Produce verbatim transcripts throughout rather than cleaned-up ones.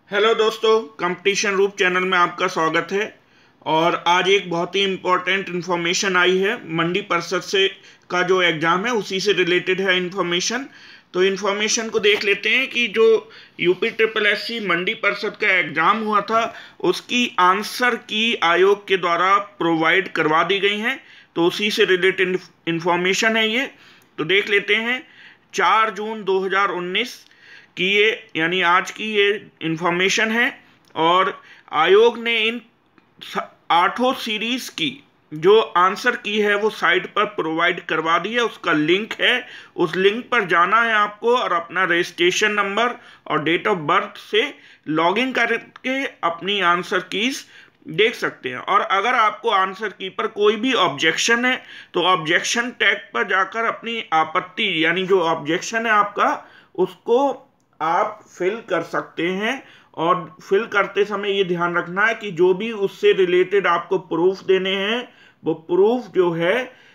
Hello दोस्तों, competition रूप channel में आपका स्वागत है। और आज एक बहुत ही इम्पोर्टेंट इन्फॉर्मेशन आई है। मंडी परिषद से का जो एग्ज़ाम है उसी से रिलेटेड है इन्फॉर्मेशन। तो इन्फॉर्मेशन को देख लेते हैं कि जो यूपी ट्रिपल एस सी मंडी परिषद का एग्ज़ाम हुआ था उसकी आंसर की आयोग के द्वारा प्रोवाइड करवा दी गई हैं। तो उसी से रिलेटेड इन्फॉर्मेशन है ये। तो देख लेते हैं। चार जून दो हज़ार उन्नीस की ये यानी आज की ये इंफॉर्मेशन है। और आयोग ने इन आठों सीरीज की जो आंसर की है वो साइट पर प्रोवाइड करवा दी है। उसका लिंक है, उस लिंक पर जाना है आपको और अपना रजिस्ट्रेशन नंबर और डेट ऑफ बर्थ से लॉगिन करके अपनी आंसर कीज देख सकते हैं। और अगर आपको आंसर की पर कोई भी ऑब्जेक्शन है तो ऑब्जेक्शन टैग पर जाकर अपनी आपत्ति यानी जो ऑब्जेक्शन है आपका उसको आप फिल कर सकते हैं। और फिल करते समय ये ध्यान रखना है कि जो भी उससे रिलेटेड आपको प्रूफ देने हैं वो प्रूफ जो है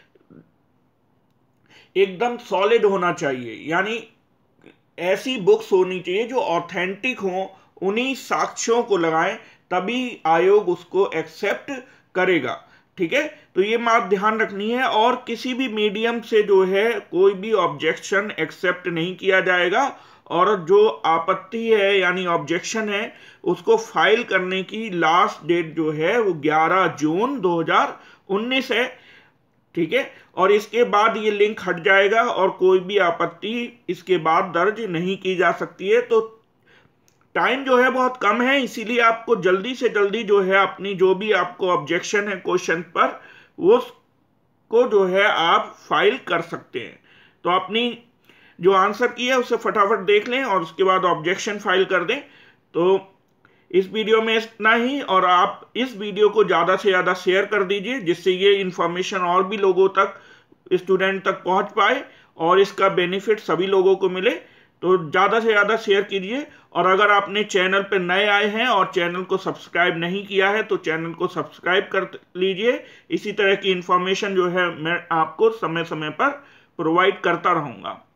एकदम सॉलिड होना चाहिए। यानी ऐसी बुक्स होनी चाहिए जो ऑथेंटिक हो, उन्हीं साक्ष्यों को लगाएं तभी आयोग उसको एक्सेप्ट करेगा। ठीक है, तो ये बात ध्यान रखनी है। और किसी भी मीडियम से जो है कोई भी ऑब्जेक्शन एक्सेप्ट नहीं किया जाएगा। और जो आपत्ति है यानी ऑब्जेक्शन है उसको फाइल करने की लास्ट डेट जो है वो ग्यारह जून दो हज़ार उन्नीस है। ठीक है, और इसके बाद ये लिंक हट जाएगा और कोई भी आपत्ति इसके बाद दर्ज नहीं की जा सकती है। तो टाइम जो है बहुत कम है, इसीलिए आपको जल्दी से जल्दी जो है अपनी जो भी आपको ऑब्जेक्शन है क्वेश्चन पर वो को जो है आप फाइल कर सकते हैं। तो अपनी जो आंसर की है उसे फटाफट देख लें और उसके बाद ऑब्जेक्शन फाइल कर दें। तो इस वीडियो में इतना ही। और आप इस वीडियो को ज़्यादा से ज़्यादा शेयर कर दीजिए जिससे ये इन्फॉर्मेशन और भी लोगों तक, स्टूडेंट तक पहुंच पाए और इसका बेनिफिट सभी लोगों को मिले। तो ज़्यादा से ज़्यादा शेयर कीजिए। और अगर आपने चैनल पर नए आए हैं और चैनल को सब्सक्राइब नहीं किया है तो चैनल को सब्सक्राइब कर लीजिए। इसी तरह की इन्फॉर्मेशन जो है मैं आपको समय समय पर प्रोवाइड करता रहूँगा।